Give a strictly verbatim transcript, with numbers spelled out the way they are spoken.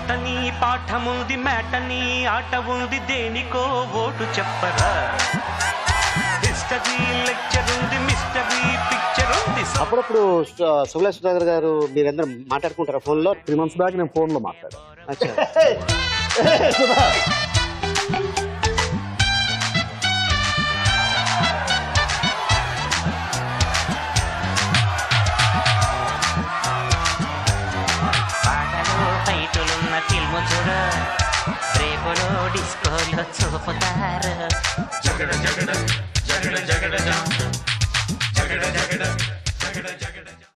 Botany పాఠముంది matinee ఆట ఉంది దేనికో ఓటు చెప్పరా హిస్టరీ లెక్చర్ ఉంది మిస్టరీ పిక్చర్ ఉంది. అప్పుడప్పుడు సుగుల సుధాకర్ గారు మీరందరూ మాట్లాడుకుంటారా ఫోన్ లో? త్రీ మంత్స్ బ్యాక్ నేను ఫోన్ లో మాట్లాడాను. ఫిల్ము చూడ రేపులో డిస్కోలో చూపుతారు. జగడ జగడ జగడ జగడ జగడ జగడ జగడ జగడ